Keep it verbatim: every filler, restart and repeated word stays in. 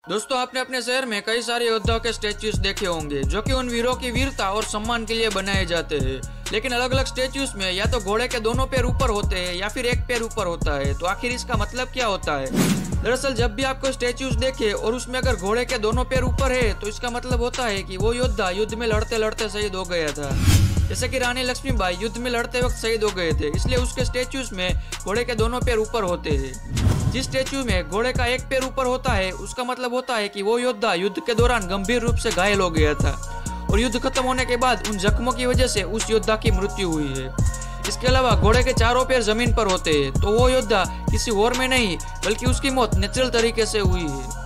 दोस्तों, आपने अपने शहर में कई सारे योद्धाओं के स्टेच्यूज देखे होंगे जो कि उन वीरों की वीरता और सम्मान के लिए बनाए जाते हैं। लेकिन अलग अलग स्टेच्यूज में या तो घोड़े के दोनों पैर ऊपर होते हैं या फिर एक पैर ऊपर होता है। तो आखिर इसका मतलब क्या होता है? दरअसल जब भी आपको स्टेच्यूज देखे और उसमें अगर घोड़े के दोनों पैर ऊपर है तो इसका मतलब होता है कि वो योद्धा युद्ध में लड़ते लड़ते शहीद हो गया था। जैसे कि रानी लक्ष्मीबाई युद्ध में लड़ते वक्त शहीद हो गए थे, इसलिए उसके स्टेच्यूज में घोड़े के दोनों पैर ऊपर होते हैं। जिस स्टेच्यू में घोड़े का एक पैर ऊपर होता है उसका मतलब होता है कि वो योद्धा युद्ध के दौरान गंभीर रूप से घायल हो गया था और युद्ध खत्म होने के बाद उन जख्मों की वजह से उस योद्धा की मृत्यु हुई है। इसके अलावा घोड़े के चारों पैर जमीन पर होते हैं तो वो योद्धा किसी वॉर में नहीं बल्कि उसकी मौत नेचुरल तरीके से हुई है।